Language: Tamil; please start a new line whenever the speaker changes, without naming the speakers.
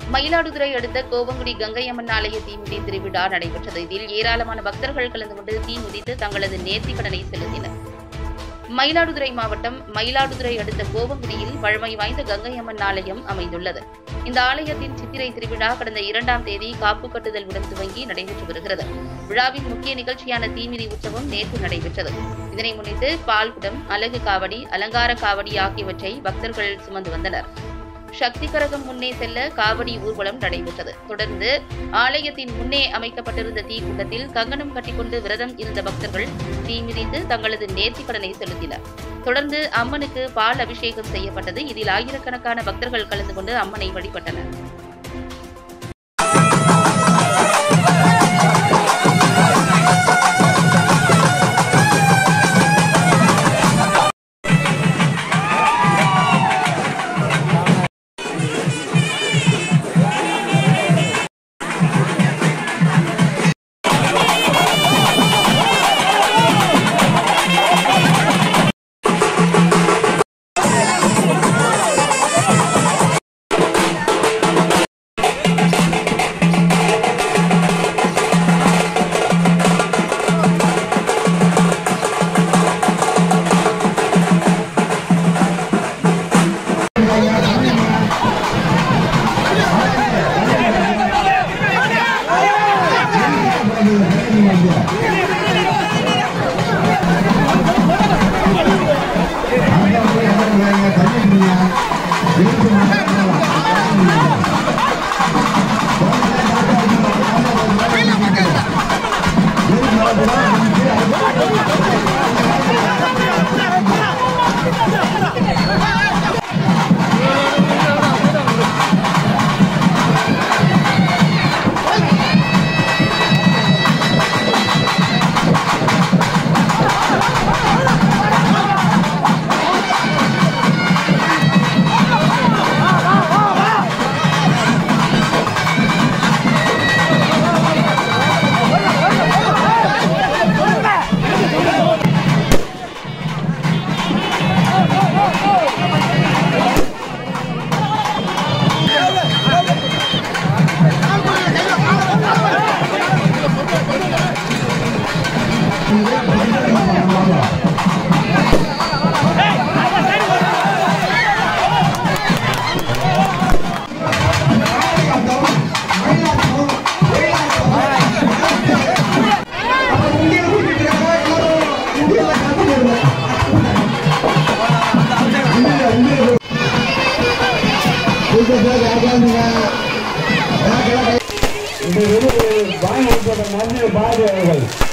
மயிலாடுதுறை அடுத்த கோவங்குடி கங்கையம்மன் ஆலய தீமிதி திருவிழா நடைபெற்றது. இதில் ஏராளமான பக்தர்கள் கலந்து கொண்டு தீ மிதித்து தங்களது நேர்த்திக்கடனை செலுத்தினர். மயிலாடுதுறை மாவட்டம் மயிலாடுதுறை அடுத்த கோவங்குடியில் பழமை வாய்ந்த கங்கையம்மன் ஆலயம் அமைந்துள்ளது. இந்த ஆலயத்தின் சித்திரை திருவிழா கடந்த 2ஆம் தேதி காப்பு கட்டுதல் உடன் துவங்கி நடைபெற்று வருகிறது. விழாவின் முக்கிய நிகழ்ச்சியான தீமிதி உற்சவம் நேற்று நடைபெற்றது. இதனை முன்னிட்டு பால்குடம், அலகு காவடி, அலங்கார காவடி ஆகியவற்றை பக்தர்கள் சுமந்து வந்தனர். சக்தி கரகம் முன்னே செல்ல காவடி ஊர்வலம் நடைபெற்றது. தொடர்ந்து ஆலயத்தின் முன்னே அமைக்கப்பட்டிருந்த தீக்குண்டத்தில் கங்கணம் கட்டிக்கொண்டு விரதம் இருந்த பக்தர்கள் தீ மிதித்து தங்களது நேர்த்திக்கடனை செலுத்தினர். தொடர்ந்து அம்மனுக்கு பால் அபிஷேகம் செய்யப்பட்டது. இதில் ஆயிரக்கணக்கான பக்தர்கள் கலந்து கொண்டு அம்மனை வழிபட்டனர்.
இந்த வாங்கி நன்றி பாரதி அவர்கள்